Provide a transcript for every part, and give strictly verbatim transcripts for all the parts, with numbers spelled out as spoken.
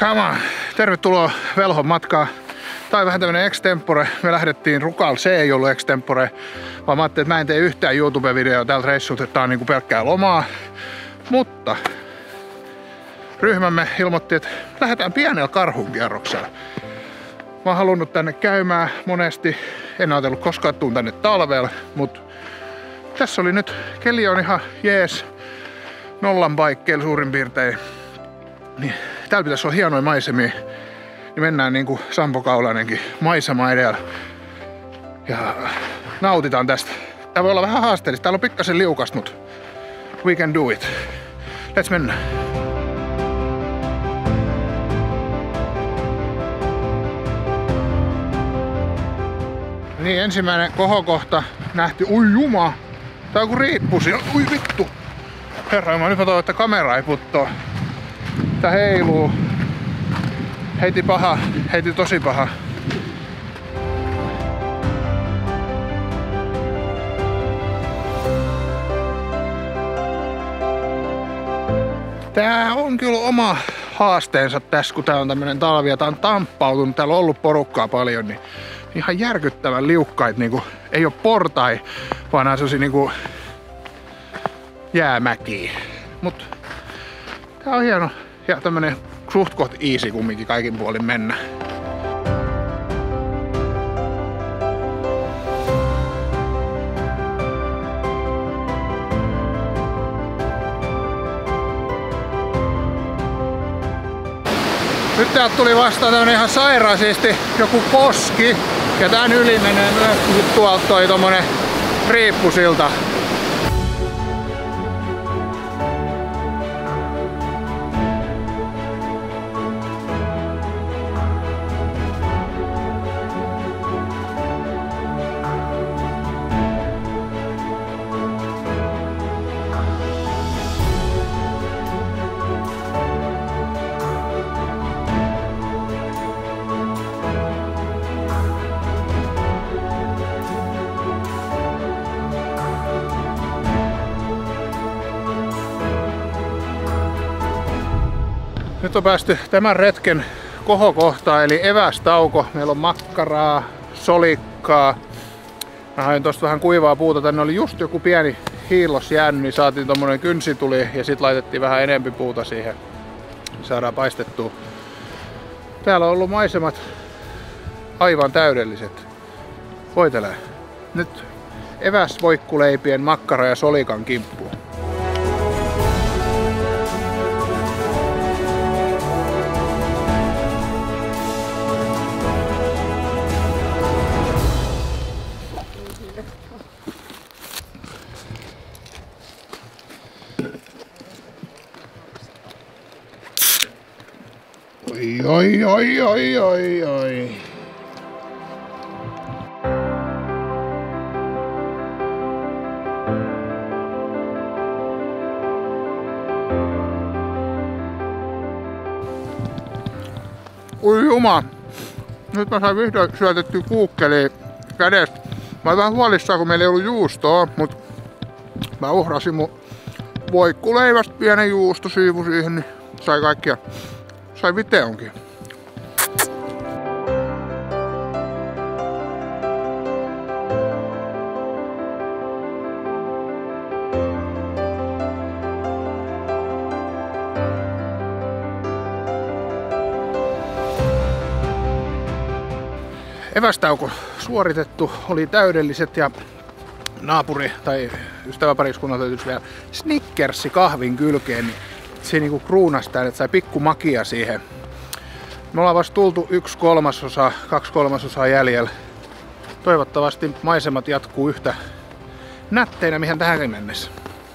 Come on. Tervetuloa Velhon matkaan. Tää on vähän tämmönen extempore. Me lähdettiin Rukal, se ei ollut extempore. Vaan mä ajattelin, että mä en tee yhtään YouTube-videoa tältä reissulta, että tää on niinku pelkkää lomaa. Mutta ryhmämme ilmoitti, että lähdetään pienellä karhunkierroksella. Mä oon halunnut tänne käymään monesti. En ajatellut koskaan tuun tänne talvella, mutta tässä oli nyt, keli on ihan jees. Nollan paikkeilla suurin piirtein. Niin, täällä pitäisi olla hienoja maisemia. Niin mennään niinku Sampo Kaulanenkin maisema edellä. Ja nautitaan tästä. Tää voi olla vähän haasteellista. Täällä on pikkasen liukasta, mutta we can do it. Let's mennä. Niin, ensimmäinen kohokohta nähty. Ui juma! Tää on joku riippusi. Ui vittu! Herra, mä nyt mä toivon, että kamera ei puttoo. Tää heiluu. Heiti paha. Heiti tosi paha. Tää on kyllä oma haasteensa tässä, kun tää on tämmönen talvi ja tää on tamppautunut. Täällä on ollut porukkaa paljon, niin ihan järkyttävän liukkaita, niinku, ei oo portai, vaan nää sellaisia niinku jäämäkiä. Mut tää on hieno ja tämmönen suht koht easy kumminkin kaikin puolin mennä. Nyt täältä tuli vastaan tämmönen ihan sairaan siisti joku koski. Ja tän yli menee myös tuolta toi tommonen riippusilta. Nyt on päästy tämän retken kohokohtaan, eli evästauko. Meillä on makkaraa, solikkaa. Mä hain tosta vähän kuivaa puuta. Tänne oli just joku pieni hiillos jäänyt, niin saatiin tommonen kynsituli ja sit laitettiin vähän enempi puuta siihen. Saadaan paistettua. Täällä on ollut maisemat aivan täydelliset. Voitelee. Nyt eväsvoikkuleipien, makkara ja solikan kimppuun. Oi, oi, oi, oi, oi. Ui juma. Nyt mä sain vihdoin syötettyä kuukkeliin kädestä. Mä olin vähän huolissaan, kun meillä ei ollut juustoa, mut mä uhrasin mun voikkuleivästä pienen juustosiivu siihen, niin sai kaikkia. Sai viteonkin. Evästauko suoritettu, oli täydelliset ja naapuri tai ystäväpariskunnalta löytyi vielä Snickersi kahvin kylkeen, niin se niinku kruunasi täällä, että sai pikku makia siihen. Me ollaan vasta tultu yksi kolmasosa, kaksi kolmasosaa jäljellä. Toivottavasti maisemat jatkuu yhtä nätteinä mihin tähänkin mennessä.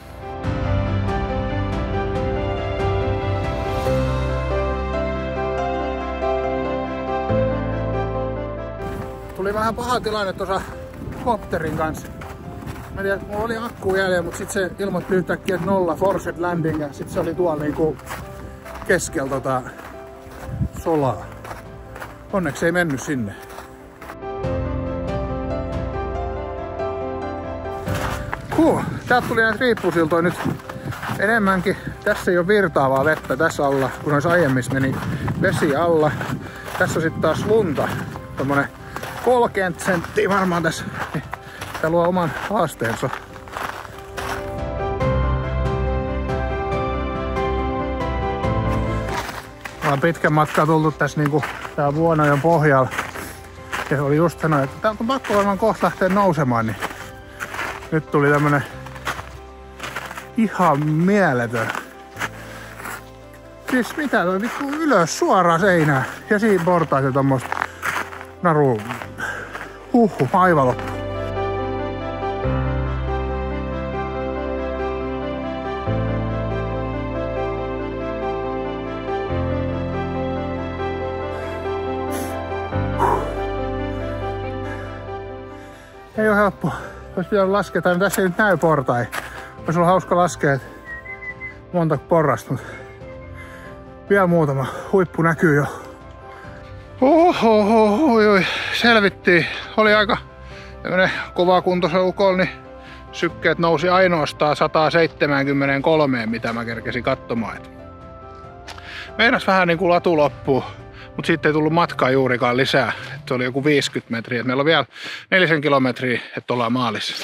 Tuli vähän paha tilanne tuossa kopterin kanssa. Mä tiedän, mulla oli akku jäljellä, mutta sit se ilmoitti yhtäkkiä, että nolla forced landing ja sit se oli tuolla niinku keskellä tota solaa. Onneksi ei mennyt sinne. Huh, täältä tuli näitä riippusiltoja nyt enemmänkin. Tässä ei ole virtaavaa vettä tässä alla, kun olisi aiemmissa meni vesi alla. Tässä on sitten taas lunta. Tommonen kolmekymmentä senttiä varmaan tässä. Tää luo oman haasteensa. Ollaan pitkän matkaa tultu tässä niinku tää Vuonojon pohjalla. Ja se oli just sanoa, että täältä on pakko varmaan kohta lähteä nousemaan, niin nyt tuli tämmönen ihan mieletön. Siis mitä toi vittu ylös suoraan seinään ja siinä portaita tommoista naru. Huhhuh, aivan loppu. Ei oo helppoa. Olisi pitänyt laskea, tai tässä ei nyt näy portai. Olisi ollut hauska laskea, että monta porrasta, mutta vielä muutama huippu näkyy jo. Ohohohoi, selvittiin. Oli aika tämmönen kovakuntoisen ukol, niin sykkeet nousi ainoastaan sata seitsemänkymmentäkolme, mitä mä kerkesin katsomaan. Meinas vähän niin kuin latu loppuu, mutta sitten ei tullut matkaa juurikaan lisää. Se oli joku viisikymmentä metriä. Meillä on vielä nelisen kilometriä, että ollaan maalissa.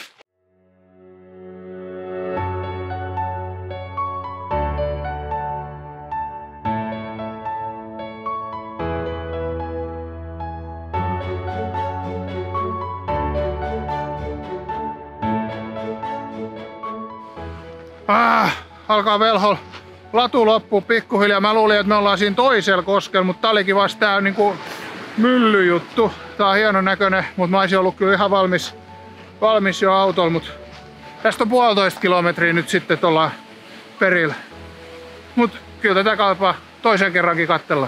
Ah, alkaa velho latu loppuu pikkuhiljaa. Mä luulin, että me ollaan siinä toisella koskella, mutta tää olikin vasta tää niinku myllyjuttu. Tää on hienon näköinen, mutta mä olisin ollut kyllä ihan valmis, valmis jo autolla. Mut tästä on puolitoista kilometriä nyt sitten, että ollaan perillä. Mut kyllä tätä kalpaa toisen kerrankin katsellaan.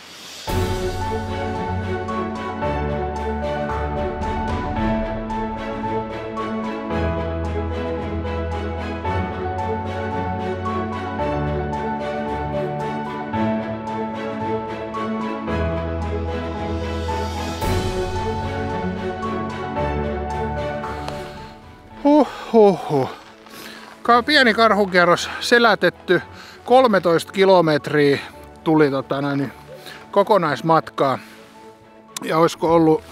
Huhhuh. Pieni karhukierros selätetty. kolmetoista kilometriä tuli tota, näin, kokonaismatkaa. Ja olisiko ollut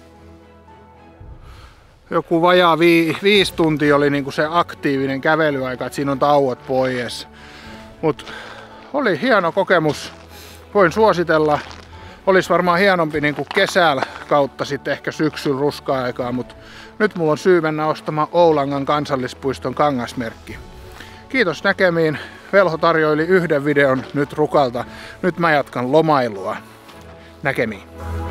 joku vajaa vi, viisi tuntia oli niinku se aktiivinen kävelyaika, että siinä on tauot pois. Mut oli hieno kokemus. Voin suositella. Olisi varmaan hienompi niin kuin kesällä kautta sitten ehkä syksyllä ruska-aikaa, mutta nyt mulla on syy mennä ostamaan Oulangan kansallispuiston kangasmerkki. Kiitos näkemiin. Velho tarjoili yhden videon nyt Rukalta. Nyt mä jatkan lomailua. Näkemiin.